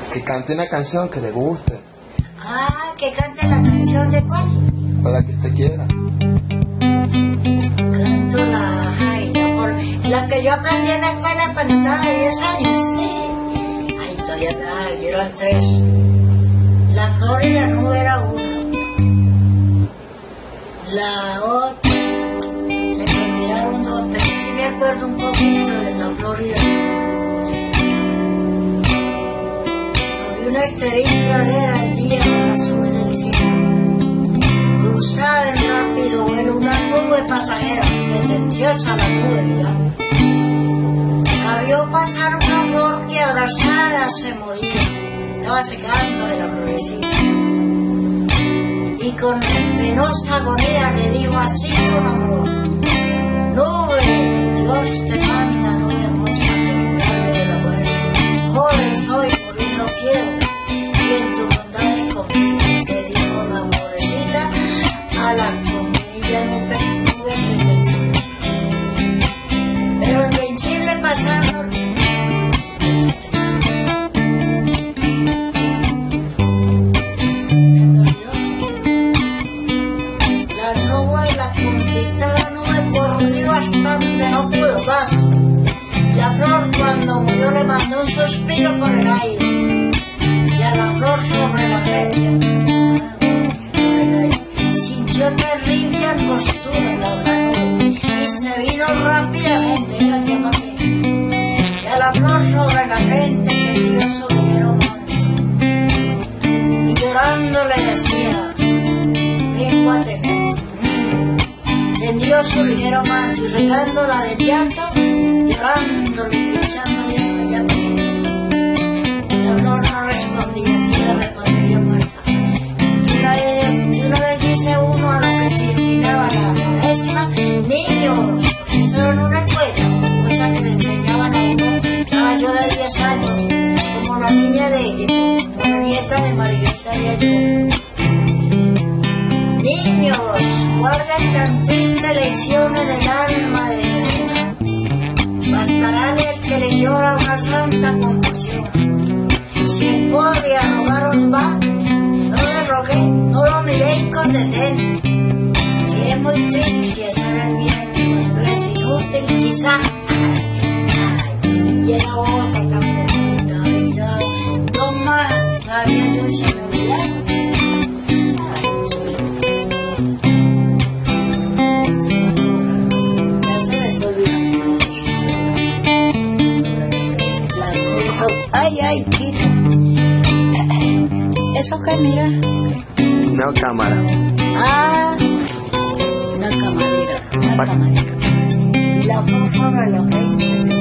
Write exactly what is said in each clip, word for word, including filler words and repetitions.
Que cante una canción que le guste. Ah, que cante la canción de cuál. Con la que usted quiera. Canto la, ay, la, por, la que yo aprendí en la escuela cuando estaba de diez años. Ay, todavía me ay, eran tres. La flor y la nube era una. La otra, se me olvidaron dos, pero sí me acuerdo un poquito de la flor y la nube. Sobre una estéril pradera el día del azul del cielo. Cruzaba en rápido vuelo una nube pasajera, pretenciosa la nube, mira. La vio pasar una flor que abrazada se moría, estaba secando de la florecita. Y con penosa agonía le dijo así con amor: nube, Dios te manda, nube hermosa, por librarme de la muerte. Joven soy, morir no quiero, y en tu bondad es conmigo, le dijo la pobrecita a la combinilla nube, nube pretenciosa. Pero el invencible pasando, la nube, la conquistada nube corrió hasta donde no pudo más. La flor cuando murió le mandó un suspiro por el aire, y a la flor sobre la frente sintió terrible angostura en la nube y se vino rápidamente, y a la flor sobre la frente tendió su ligero manto y llorando le decía: vengo a tener. Tendió su ligero manto y regándola de llanto, llorándole y echándole allá por él. La flor no respondía, que le respondía muerta. Y una vez, y una vez dice uno a lo que terminaba la, la décima: niños, porque eso era una escuela, cosa que le enseñaban a uno, a yo de diez años, como la niña de, de como la nieta de Margarita de niños, guarden tan triste lección en el alma de Dios. Bastará el que le llora una santa compasión. Si el pobre a rogaros va, no le rogué, no lo miréis con desdén, que es muy triste hacer el bien cuando es inútil quizá. Ay, y era otra tan bonita, y ya dos más sabía yo y se me olvidaron. Ay, ay, quita. ¿Eso qué, mira? Una cámara. Ah, una camarera, una Pa camarera. Y la flor sobre la frente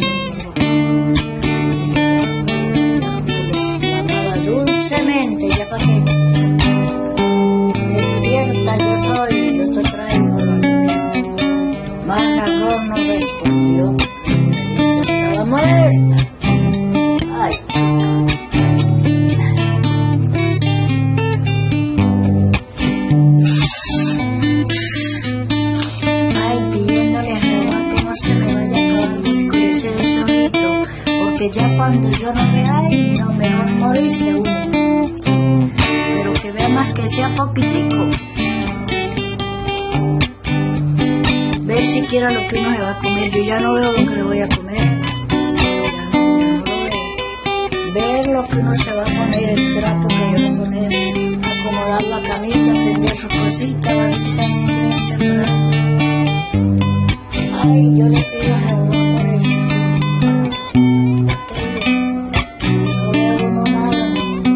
se llamaba dulcemente, ya para qué. Despierta, yo soy, yo te traigo la luna. Mas la flor no respondió, se estaba muerta. Ay, ay, pidiéndole a Jehová que no se me vaya a acabar de oscurecer ese ojito, porque ya cuando yo no vea, ay, no, mejor morirse uno, sí, pero que vea más que sea poquitico, ver siquiera lo que uno se va a comer. Yo ya no veo lo que le voy a comer, ver lo que uno se va a poner, el trapo que se va a poner, acomodar la camita, tender sus cositas, para que se siente por ahí. Ay, yo le pido a Jehová por eso. Si no veo uno nada,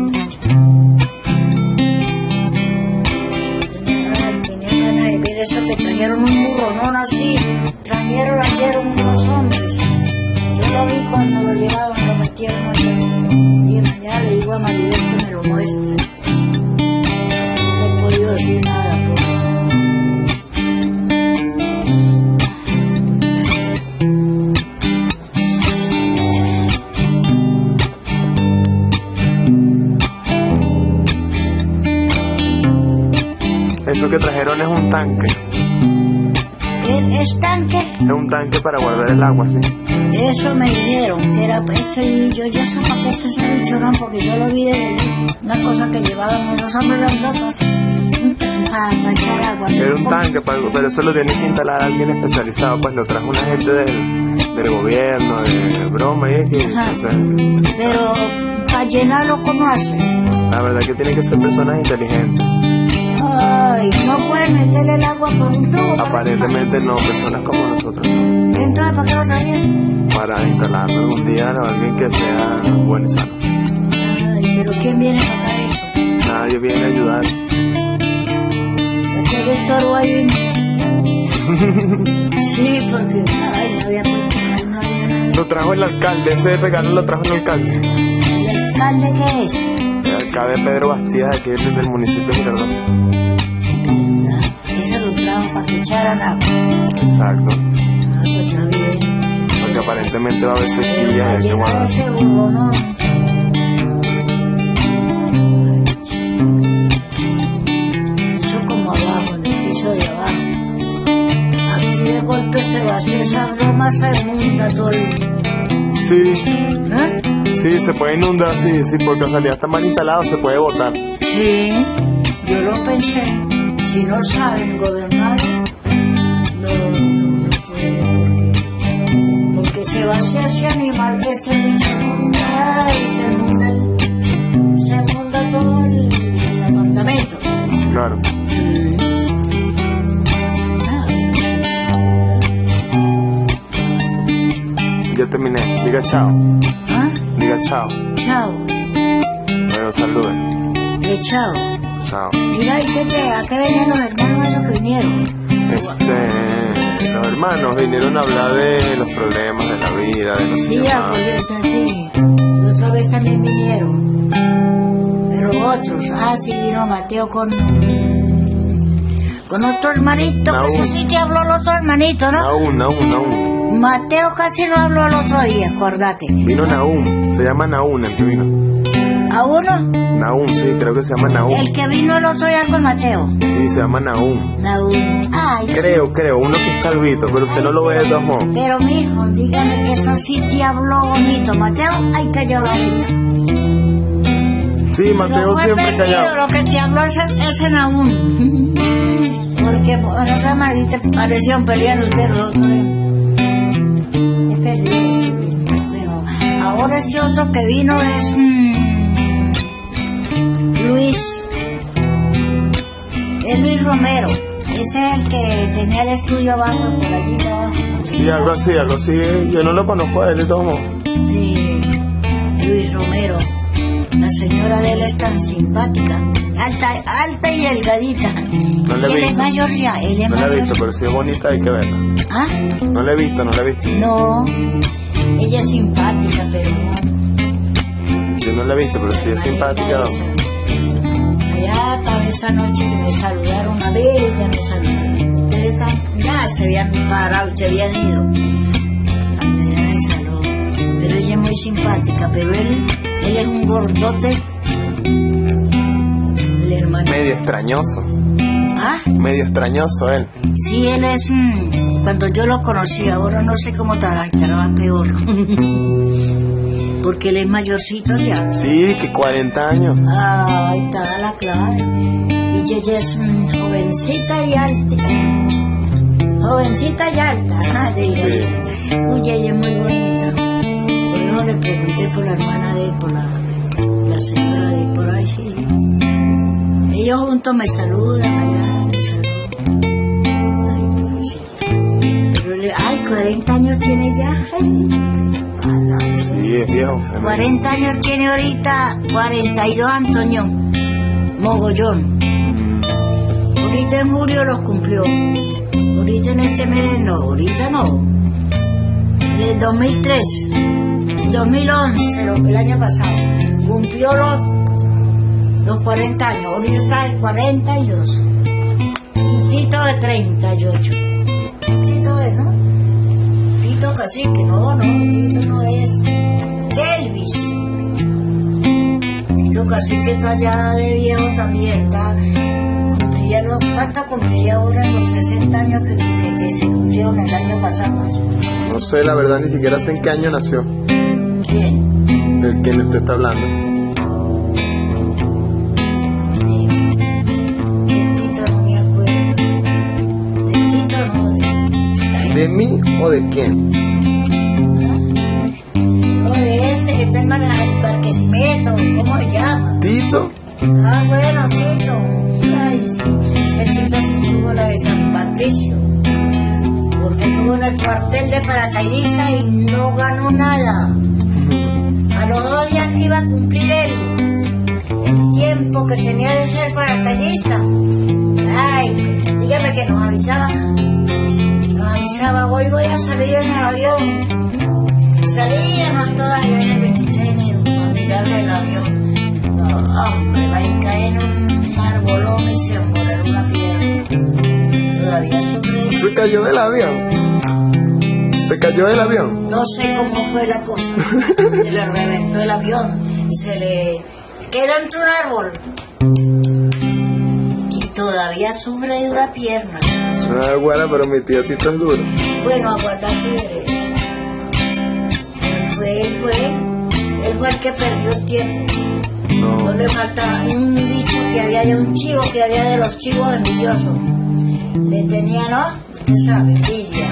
tenía, ay, tenía ganas de ver eso que trajeron un burro, no así, trajeron, trajeron unos hombres. Yo lo vi cuando lo llevaban, lo metieron allá. Y mañana le digo a Maribel que me lo muestre. No he podido decir nada por eso. Eso que trajeron es un tanque. ¿Es, es tanque? Es un tanque para guardar el agua, sí. Eso me dijeron, que era ese, yo ya sé para qué es ese bichorón, porque yo lo vi de una cosa que llevaban los hombres grandotas para, para echar agua. Era un tanque, pero eso lo tiene que instalar alguien especializado, pues lo trajo una gente del, del gobierno, de broma, y es que... Ajá. O sea, pero para llenarlo, ¿cómo hacen? la verdad que tienen que ser personas inteligentes. Ay, no pueden meterle el agua por un tubo. Aparentemente no, personas como nosotros no. Entonces, ¿para qué lo traían? Para instalarlo algún día a alguien que sea bueno y sano. Ay, pero ¿quién viene para acá eso? Nadie viene a ayudar. ¿Por qué hay estorbo ahí? Sí, porque ay, me había puesto una, no había nada. Lo trajo el alcalde, ese regalo lo trajo el alcalde. ¿Y el alcalde qué es? El alcalde Pedro Bastías, aquí del municipio de Girardot. Ese lo trajo para que echaran agua. Exacto. Ah, pues está bien. Porque aparentemente va a haber Pero sequía y para hay que llenar guardar. ese burro, ¿no? Eso como abajo, en el piso de abajo. Aquí de golpe se va a hacer esa broma, se inunda todo el... Sí, ¿Eh? sí, se puede inundar, sí, sí, porque en realidad está mal instalado, se puede botar. Sí, yo lo pensé. Si no saben gobernar, no, no pueden, porque, porque se va a hacer ese animal, ese bicho, y se inunda, el, se inunda todo el, el apartamento. Claro. Ya terminé. Diga chao. ¿Ah? Diga chao. Chao. Bueno, saluden. Eh, chao. Chao. Mira, ¿y qué te, ¿a qué venían los hermanos esos que vinieron? Este, los hermanos vinieron a hablar de los problemas de la vida, de los Sí, ya, sí. La otra vez también vinieron. Pero otros. Ah, sí, vino Mateo con... Con otro hermanito, que Naúm. eso sí te habló el otro hermanito, ¿no? Naúm, Naúm, Naúm. Mateo casi no habló el otro día, acuérdate. Vino Naúm, se llama Naúm el que vino. ¿A uno? Naúm, sí, creo que se llama Naúm. El que vino el otro día con Mateo. Sí, se llama Naúm. Naúm. Ay, Creo, creo, uno que está albito, pero usted no lo ve de todos modos. pero mijo, dígame que eso sí te habló bonito. Mateo, ay, calló bajita. Sí, Mateo No fue siempre perdido, callado. lo que te habló ese, ese Naúm. Porque, bueno, esa manita parecían peleando ustedes los otros. Es perdido, sí. Bueno, ahora este otro que vino es... mmm, Luis... Es Luis Romero. Ese es el que tenía el estudio abajo, por allí abajo. Sí, algo así, algo así. Yo no lo conozco a él de todos modos. Sí, Luis Romero. La señora de él es tan simpática. Alta, alta y delgadita. No le he Y él es visto. mayor ya, él es No la he mayor. visto, pero si es bonita hay que verla. ¿Ah? No la he visto, no la he visto. No, ella es simpática, pero no. Yo no la he visto, pero si es simpática. Allá estaba esa noche que me saludaron una vez, ya me saludaron. Ustedes están, ya se habían parado, se habían ido. Allá en el salón. Pero ella es muy simpática, pero él, él es un gordote. El hermano. Medio extrañoso. ¿Ah? Medio extrañoso él. Sí, él es... mm, cuando yo lo conocí, ahora no sé cómo estará, estará peor. Porque él es mayorcito ya. Sí, que cuarenta años. Ah, ahí está la clave. Y ella es mm, jovencita y alta. Jovencita y alta. Ah, delgadita. Uy, ella es muy bonita. Por eso le pregunté por la hermana de él, por la, la señora de por ahí, sí. Ellos juntos me saludan allá, me saludan. Ay, pobrecito. Pero le, ay, cuarenta años tiene ya. Ay, ala, Sí, es viejo. es cuarenta años tiene ahorita, cuarenta y dos Antonio, mogollón. Ahorita en julio los cumplió. Ahorita en este mes no, ahorita no. En el dos mil tres, dos mil once, lo- el año pasado, cumplió los, los cuarenta años. Ahorita está de cuarenta y dos. Y Tito de treinta y ocho. Tito es, ¿no? Tito Cacique, no, no, Tito no es. Elvis. Tito Cacique está ya de viejo también, está, cumpliría los, ¿cuánto cumpliría ahora los sesenta años que, que, que se murieron el año pasado. No sé, la verdad, ni siquiera sé en qué año nació. ¿Quién? ¿De quién usted está hablando? De Tito no me acuerdo. De Tito no, de... ¿De mí o de quién? No, de este que está en el Barquisimeto, ¿cómo se llama? ¿Tito? Ah, bueno, Tito. Ay, sí, ese Tito sí tuvo la de San Patricio. Porque estuvo en el cuartel de paracaidista y no ganó nada. A los dos días que iba a cumplir él el tiempo que tenía de ser paracaidista. Ay, dígame que nos avisaba. Nos avisaba, hoy voy a salir en el avión. Salíamos todas allá en el veintitrés de enero a mirarle el avión. No, hombre, va a caer en un arbolón y se morir una piedra. Todavía sobre eso. ¿Se cayó del avión? ¿Se cayó del avión? No sé cómo fue la cosa. Se le reventó el avión. Se le quedó entre un árbol. Y todavía sufre de una pierna. Ah, bueno, pero mi tío Tito es duro. Bueno, aguardate veréis. Él fue, él fue, él fue el que perdió el tiempo. No No. le faltaba un bicho que había, ya un chivo que había de los chivos envidiosos. Le tenía, ¿no? Usted sabe, envidia.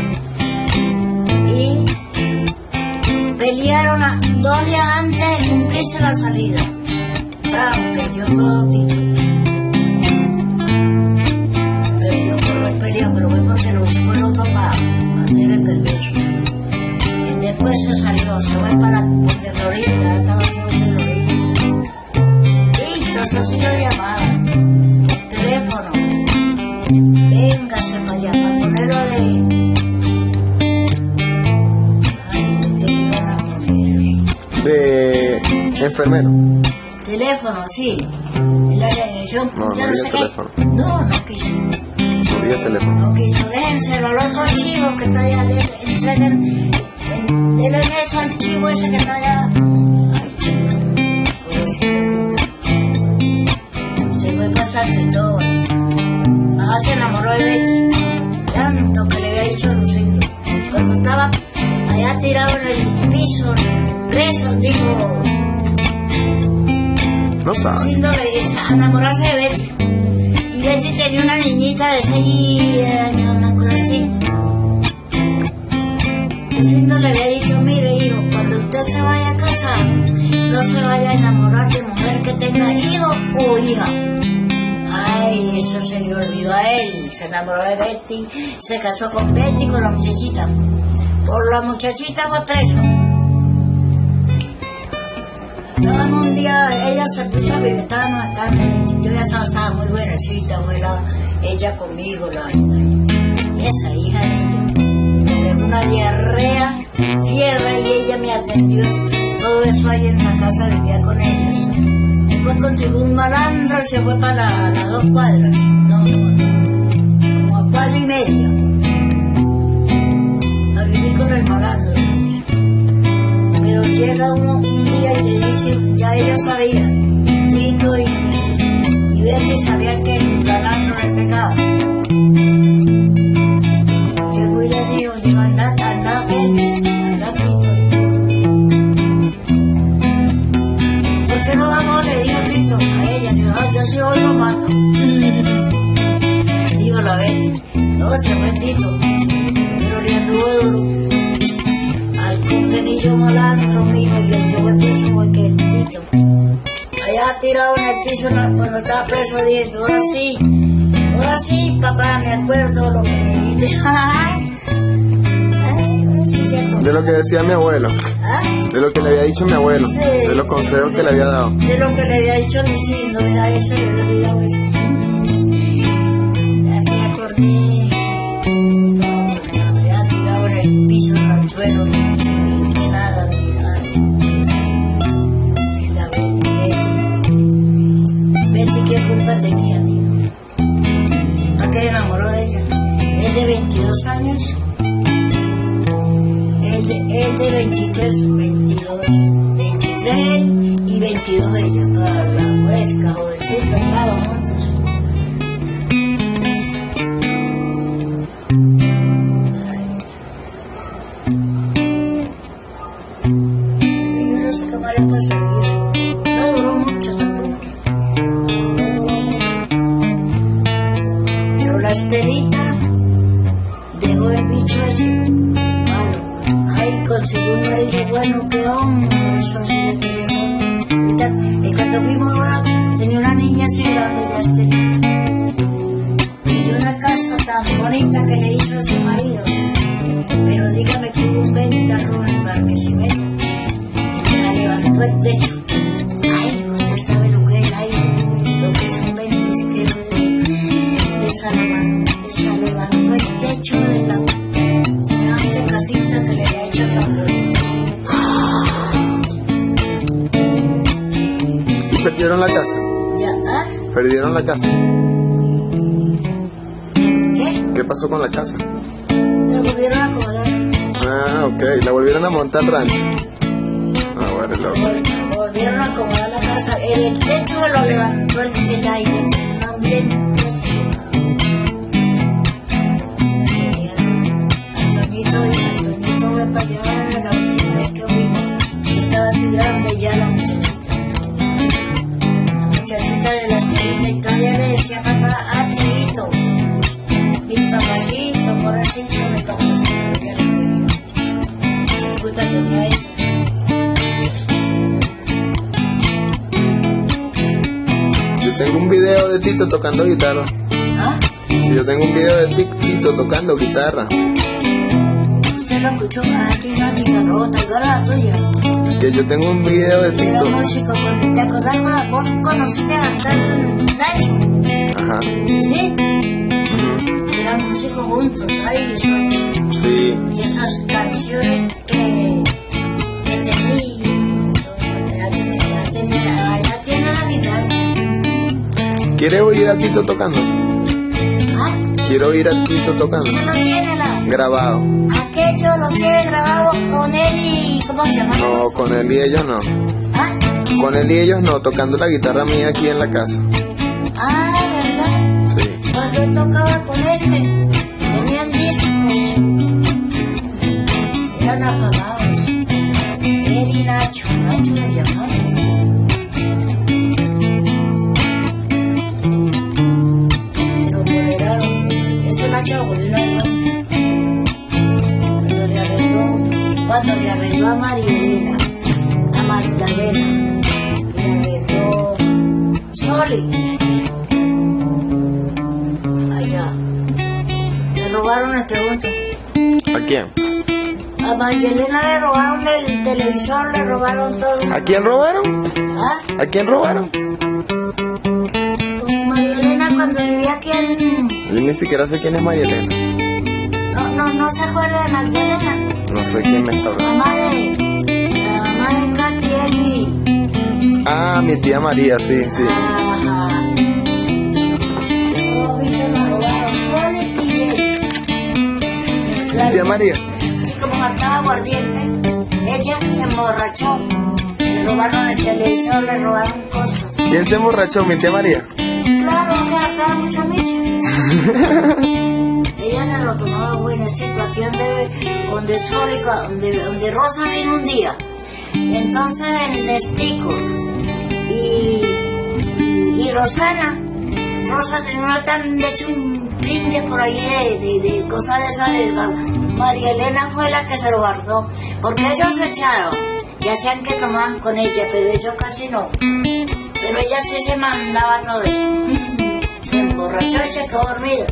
Y pelearon a, dos días antes de cumplirse la salida. Ah, perdió todo Tito. Perdió por los peleas, pero fue porque lo buscó el otro para hacer el perder. Y después se salió, se fue para la Ponte Florinda, estaba todo en Florinda. Y entonces sí lo llamaban por teléfono. Véngase para allá, para ponerlo de... Ay, ¿de qué me iban a poner? De enfermero. Teléfono, sí. En la dirección, No, ya no no diga sé qué. teléfono. No, no quiso. No diga teléfono. No quiso. Déjenselo al otro chivo que está allá. de- Entreguen, en- denle eso al chivo ese que está allá. Ay, chico. Pobrecito Tito. Se fue para San Cristóbal. Ah, se enamoró de Betty. Tanto que le había dicho a Lucindo. Cuando estaba allá tirado en el piso, preso, dijo... No sabe. Lucindo le dice a enamorarse de Betty. Y Betty tenía una niñita de seis años, una cosa así. Lucindo le había dicho, mire hijo, cuando usted se vaya a casar, no se vaya a enamorar de mujer que tenga hijo o hija. Ay, eso se le olvidó a él. Se enamoró de Betty, se casó con Betty, con la muchachita. Por la muchachita fue preso. Estaban un día, ella se puso a vivir, estábamos acá, yo ya estaba, estaba muy buenecita, abuela, ella conmigo, la, esa hija de ella. Me pegó una diarrea, fiebre, y ella me atendió. Todo eso ahí en la casa vivía con ellos. Después consiguió un malandro y se fue para la, las dos cuadras. No, no, no. Como a cuadra y media. A vivir con el malandro. Pero llega uno un día y le dice, ya ellos sabían, Tito y, y Betty sabían que el malandro le pegaba. Llegó y le dijo, digo, anda, anda Elvis, anda Tito. ¿Por qué no vamos? Le dijo Tito a ella, dijo, no, yo sí hoy lo mato. Digo la Betty, no, se fue Tito, pero le anduvo duro. Al convenillo malandro, mija, y el que fue preso fue que el Tito. Allá tirado en el piso cuando estaba preso, dije, ahora sí, ahora sí, papá, me acuerdo lo que me dijiste. Ay, ahora sí se acordó. De lo que decía mi abuelo. ¿Ah? De lo que le había dicho mi abuelo. Sí. De los consejos que le había dado. De lo que le había dicho Lucindo, mira, a él se le había olvidado eso. Ya me acordé. Allá tirado en el piso, en el suelo, sin que nada, ni nada. La Betty. Betty, ¿qué culpa tenía, tío? ¿A qué se enamoró de ella? Es de veintidós años. Él de, él de veintitrés, veintidós, veintitrés él y veintidós ella. Para la huesca, jovencita, estaban juntos. Ay, bueno, qué hombre, eso sí, ya tenía todo. Y, tal, y cuando fuimos ahora, tenía una niña así grande, ya este. Y una casa tan bonita que le hizo ese marido. Pero dígame que hubo un ventajo en el Barquisimeto. Y la levantó el techo. Ay, usted sabe lo que es el aire, lo que es un ventisquero. Esa levantó, esa levantó el techo de la semejante casita que le había hecho también. ¿Y perdieron la casa? Ya, ¿ah? ¿Perdieron la casa? ¿Qué? ¿Qué pasó con la casa? La volvieron a acomodar. Ah, ok, la volvieron a montar al rancho. Ah, bueno, loco. Vol- Volvieron a acomodar la casa. En el techo lo levantó el, el aire, un ambiente. Antoñito, y Antoñito fue para allá la última vez que fuimos. Y estaba así grande ya la muchachita. La muchachita de la estrellita y todavía le decía papá a Tito. Mi papacito, pobrecito, mi papacito, ya lo quería. ¿Qué culpa tenía él? Yo tengo un video de Tito tocando guitarra. ¿Ah? Yo tengo un video de Ti- Tito tocando guitarra. Usted lo escuchó, ah, tiene una guitarrota, igual a la tuya. Que yo tengo un video de Era Tito. músico, con, ¿te acordás cuando vos conociste a tal Nacho? Ajá. ¿Sí? Ujú. Eran músicos juntos, ay, eso, Sí. y esas canciones que, que tenía, ya tiene, ya tiene, ya tiene la guitarra. ¿Quieres oír a Tito tocando? ¿Ah? Quiero oír a Tito tocando. Usted no tiene la... Grabado. Aquello lo tiene grabado con él y... ¿Cómo se llama? No, con él y ellos no. ¿Ah? Con él y ellos no, tocando la guitarra mía aquí en la casa. Ah, ¿verdad? Sí. Cuando él tocaba con este, tenían discos. Eran afamados. Él y Nacho, Nacho le llamamos. Pero moderaron. Ese Nacho volvió a cuando le arregló, cuando le arregló a María Elena, a Magdalena, le arregló Soli. Allá. Le robaron este punto. ¿A quién? A Magdalena le robaron el televisor, le robaron todo. ¿A quién robaron? ¿Ah? ¿A quién robaron? Pues María Elena cuando vivía aquí en... Yo ni siquiera sé quién es María Elena. No, no, no se acuerda de Magdalena. No sé quién me está hablando. Mamá de... La mamá de Katy Elvi. Ah, mi tía María, sí, sí. Ajá. Esos bichos nos robaron Soli y Jake. Mi tía María. Así como hartaba aguardiente, ella se emborrachó. Le robaron el televisor, le robaron cosas. ¿Quién se emborrachó? Mi tía María. Claro que hartaba mucha micha. Ella se lo tomaba buenecito. Aquí donde, donde Sol y ca- donde, donde Rosa vino un día. Entonces les explico. Y, y, y Rosana, Rosa tenía una tan de chumpingues por ahí de, de, de cosas de esa delgada. María Elena fue la que se lo guardó. Porque ellos se echaron y hacían que tomaban con ella, pero ellos casi no. Pero ella sí se mandaba todo eso. Se emborrachó y se quedó dormida.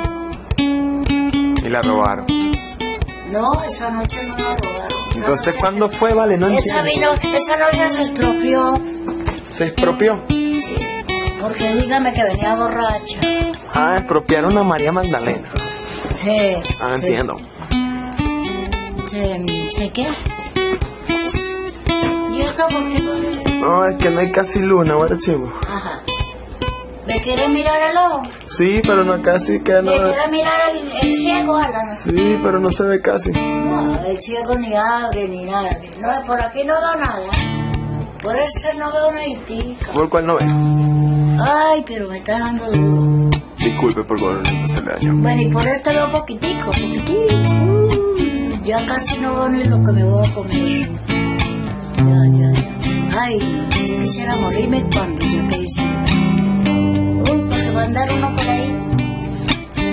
Y la robaron. No, esa noche no la robaron. Esa Entonces, noche ¿cuándo se- fue, Vale? No Esa, entiendo. vino, esa noche se estropeó. ¿Se expropió? Sí, porque dígame que venía borracha. Ah, expropiaron a María Magdalena. Sí, Ah, sí. entiendo. ¿Se, ¿se qué? ¿Y esto por qué? Porque- No, es que no hay casi luna, ahora chivo. Ajá. ¿Me quiere mirar el ojo? Sí, pero no casi que no. ¿Me quiere mirar el, el ciego, Alan? Sí, pero no se ve casi. No, el ciego ni abre ni nada. No, por aquí no veo nada. Por eso no veo una distinta. ¿Por cuál no ve? Ay, pero me está dando duro. Disculpe por se le dañó. Bueno, y por esto veo poquitico, poquitico. Uh, ya casi no veo ni lo que me voy a comer. Ya, ya, ya. Ay, yo quisiera morirme cuando ya que hice. Uy, porque va a andar uno por ahí. Bueno,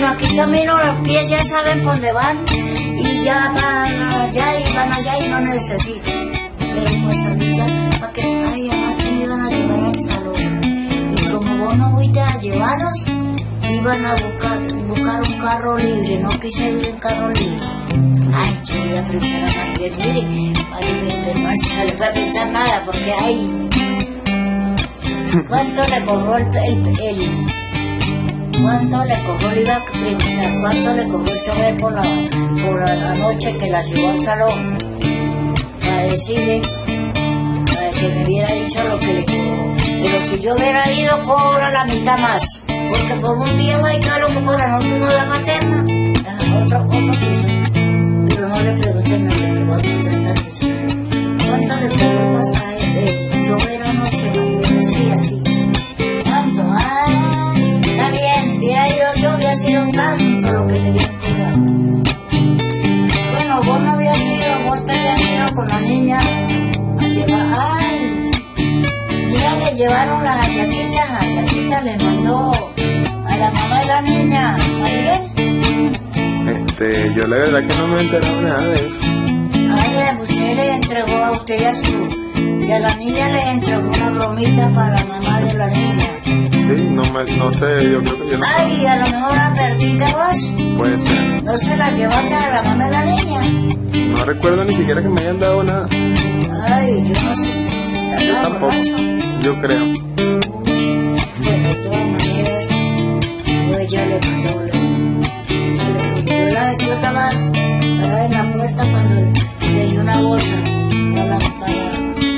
Bueno, aquí camino, los pies ya saben por dónde van y ya van allá y van allá y no necesito. Pero pues ahorita, para que, ay, anoche me iban a llevar al salón. Y como vos no fuiste a llevarlos, iban a buscar, buscar un carro libre, no quise ir en carro libre. Ay, yo voy a preguntar a Maribel, mire, Maribel, no se le puede preguntar nada porque hay... ¿Cuánto le cobró el, el, el cuánto le cobró? Le iba a preguntar, ¿cuánto le cobró el chofer por la, por la noche que la llevó al salón? Para decirle, para que me hubiera dicho lo que le cobró. Pero si yo hubiera ido, cobra la mitad más. Porque por un día va a ir lo que cobra, no fuimos a la materna, otro, otro piso. Pero no le pregunté, me le preguntó esta noche. ¿Cuánto le cobró el pasaje? Eh, yo era anoche, me decía así. Tanto, ah, está bien, hubiera ido yo, hubiera sido tanto lo que debía cobrar. Bueno, vos no habías ido, vos te habías ido con la niña a llevar, ay, mira, le llevaron las hallaquitas, hallaquitas le mandó a la mamá de la niña, Maribel. Este, yo la verdad que no me he enterado nada de eso. Ay, usted le entregó a usted y a su... Y a la niña le entregó una bromita para la mamá de la niña. Sí, no, me, no sé, yo creo que yo no... Ay, a lo mejor la perdiste vos. Puede ser. ¿No se la llevaste a la mamá de la niña? No recuerdo ni siquiera que me hayan dado nada. Ay, yo no sé. Yo tampoco, borracho? yo creo. Bueno, de todas maneras, yo ella le mandó... Le, yo, la, yo estaba parada en la puerta cuando le di una bolsa para... para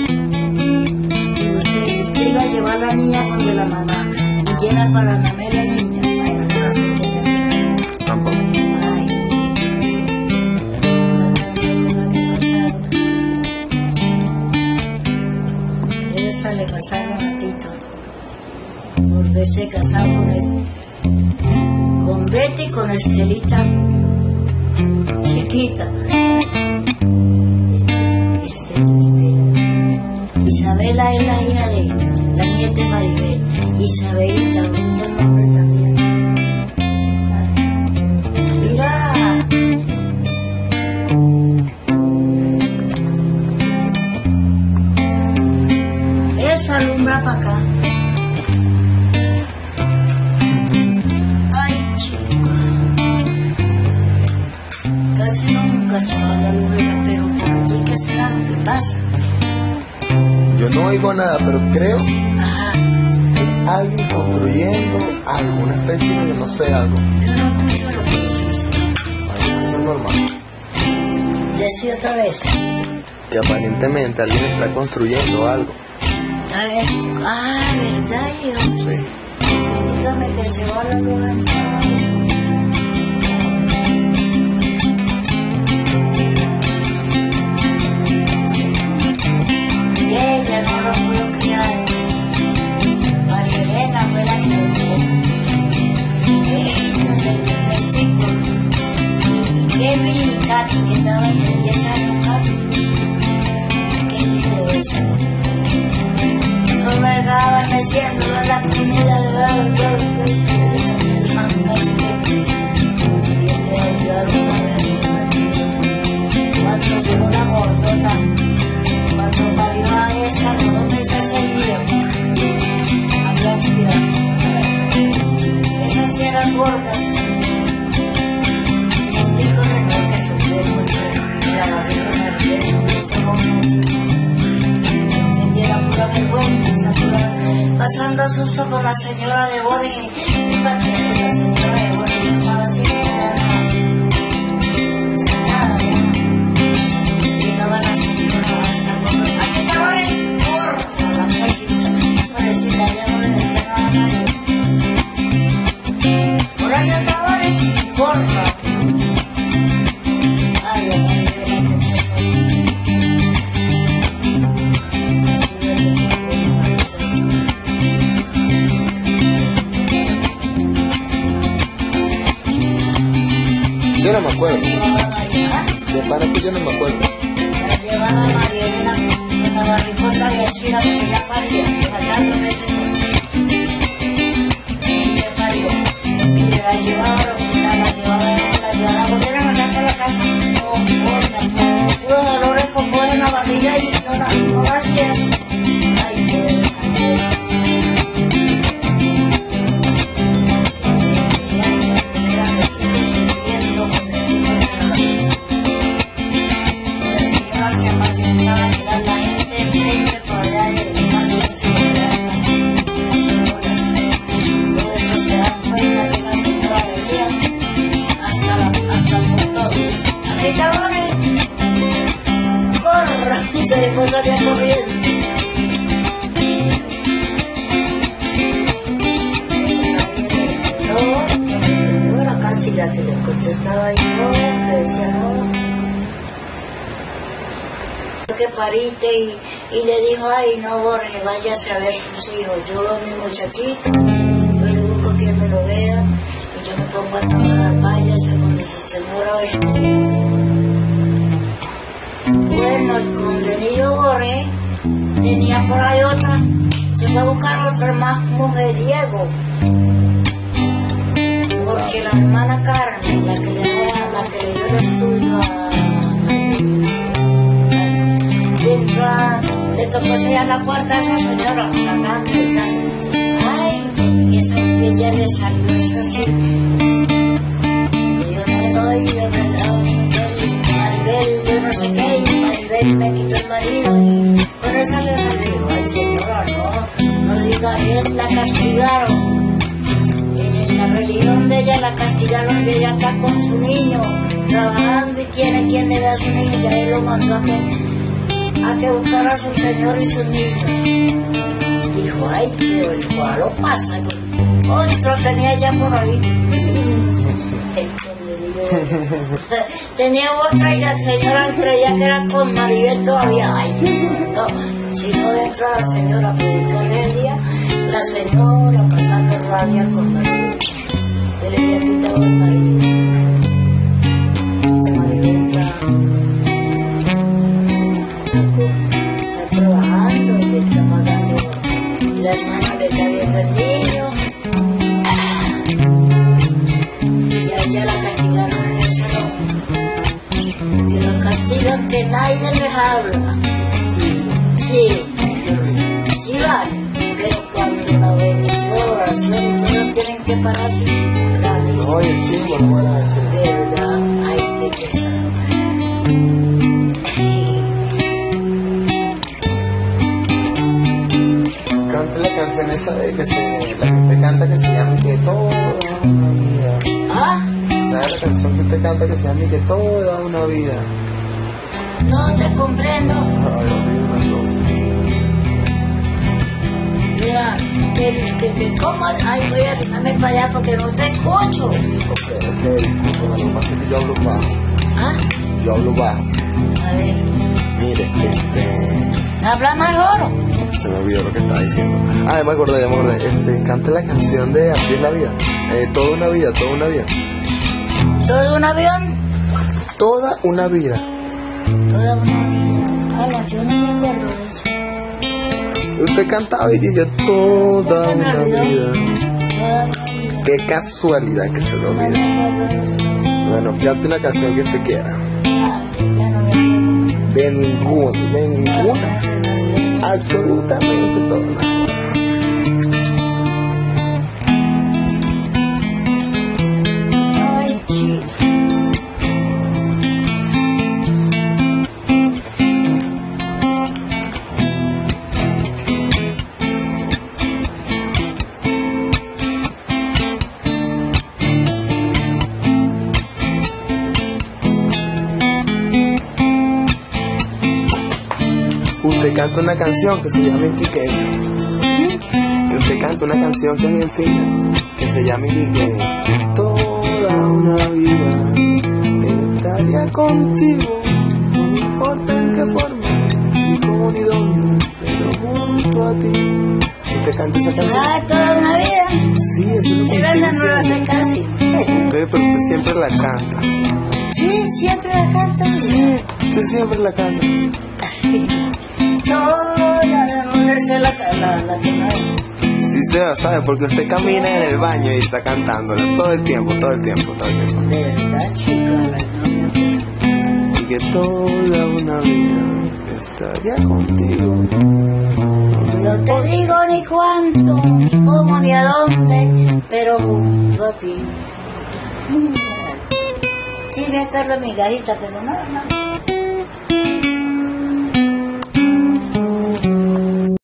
iba a llevar a la niña con de la mamá y llena para la mamá y la niña. Ay, no, no sé qué ya. Tampoco. Ay, no me pasado. Esa le pasaron a Tito por verse casado con este, con Betty y con Estelita chiquita. Este, este, este. Isabela es la hija de la nieta de Maribel. Isabelita, bonito el nombre también. Mira. Eso alumbra para acá. Ay, chico. Casi nunca se va la luz, pero por aquí, ¿qué será lo que pasa? Yo no oigo nada, pero creo Ajá. que hay alguien construyendo alguna especie de, no sé, algo. Yo no escucho lo que dices. Eso es normal. Decí otra vez. Que aparentemente alguien está construyendo algo. Ah, ¿verdad, hijo? Sí. Y dígame que se va la luz en todo eso. Y ella no lo pudo criar. María Elena fue la que lo crió. El vestido. Y Kevin y Katy, que estaban de diez años, Katy. Y Kevin de doce años. No me daban meciendo la comida de verdad, cuando llegó la gordota, cuando parió a esa, los dos meses seguidos, habló chida, esa sí era gorda, y estoy con el no que sufrió mucho, la barriga de Maribel sufrió que mucho. Era pura vergüenza, pura... pasando susto con la señora de Boris y para que la señora de Boris estaba siempre nada, ya llegaba la señora hasta el aquí está Boris, corta la pobrecita, pobrecita, ya no le decía nada a nadie. Por aquí está Boris y corra. Ay, a Maribel tenía eso. Yo no me acuerdo. La llevaba María. De para que yo no me acuerdo. La llevaba María Elena con la barricota de China porque ya paría, faltando meses. Sí, ya parió. Y la llevaron, la, la llevaron, la llevaron, la volvieron a mandar para la casa. No, gorda, puros dolores con voz en la barriga y no, no, no gracias. Ay, pobre, y se después salía corriendo. No, que me entendió, era casi la que le contestaba y no, le decía no. Que pariste y, y le dijo, ay no, Borges, váyase a ver sus hijos. Yo veo a mi muchachito, yo le busco quien me lo vea y yo me pongo a trabajar, váyase donde su señora ve sus hijos. Bueno, el condenillo Borges tenía por ahí otra, se fue a buscar otra más mujeriego, porque la hermana Carmen, la que le dio, la que le dio el estudio a dentro, le tocó sellar la puerta a esa señora, la estaban gritando, ay, y esa ella le salió eso así, y yo no doy, de verdad, Maribel, yo no sé qué, y Maribel me quitó el marido, y con eso le salió, dijo, ay señora, no, no diga él, la castigaron, en la religión de ella la castigaron, y ella está con su niño, trabajando y tiene quien le vea a su niño, ya él lo mandó a que, a que buscara a su señor y sus niños. Dijo, ay, pero el cual lo pasa, otro tenía ya por ahí. Tenía otra y la señora creía que era con Maribel todavía. Ay, no, si no dentro de la señora Pedicarelia, la señora pasando rabia con Maribel. Él le había quitado el marido. Maribel está, está trabajando y le está pagando. Y la hermana le está viendo el niño. Y a ella la castigaron en el salón. Que lo castigan que nadie les habla. Sí, sí van, pero cuando la bendición, la oración y todos tienen que pararse, la risa. Oye, chingo, no van a decir. ¿Verdad? Ay, qué pesado. Canta la canción esa de que se, la que usted canta que se llama que toda una vida. ¿Ah? ¿Sabes la canción que usted canta que se llama que toda una vida? No te comprendo. Ay, horrible, entonces. Mira, que, que, que cómo, ay, voy a arrimarme para allá porque no te escucho. Ok, ok, disculpa, lo que pasa es que yo hablo bajo. ¿Ah? Yo hablo bajo. A ver, Mire, este... habla mejor. Se me olvidó lo que estaba diciendo. Ah, ya me acordé, ya me acordé. Este, canta la canción de Así es la vida. Eh, toda una vida, toda una vida. ¿Todo un avión? Toda una vida. Toda una vida. Ala, yo no me acuerdo de eso. Usted cantaba y yo toda Se me una olvidó. vida. Toda una vida. Qué casualidad que se lo No me olvide. acuerdo de eso. Bueno, cante una canción que usted quiera. Ah, ya no me acuerdo. De ninguna, de ninguna. Se me olvidó. Absolutamente toda. Ay, chis. Usted canta una canción que se llama Iquique. Que usted canta una canción que es bien fina, que se llama Iquique. Toda una vida estaría contigo, no me importa en qué forma, ni cómo ni dónde, pero junto a ti. Usted canta esa canción. Ah, toda una vida. Sí, eso es lo que Pero estoy esa no la sé diciendo. casi. Ok, pero usted siempre la canta. Sí, siempre la canto. Usted siempre la canta. Toda de dónde se la la la tonada. Sí se la sabe, porque usted camina en el baño y está cantándola todo el tiempo, todo el tiempo, todo el tiempo. De verdad, chica, no me acuerdo. Y que toda una vida estaría contigo. No te digo ni cuánto, ni cómo, ni a dónde, pero junto a ti. Sí me acuerdo de mi gajita, pero no, no.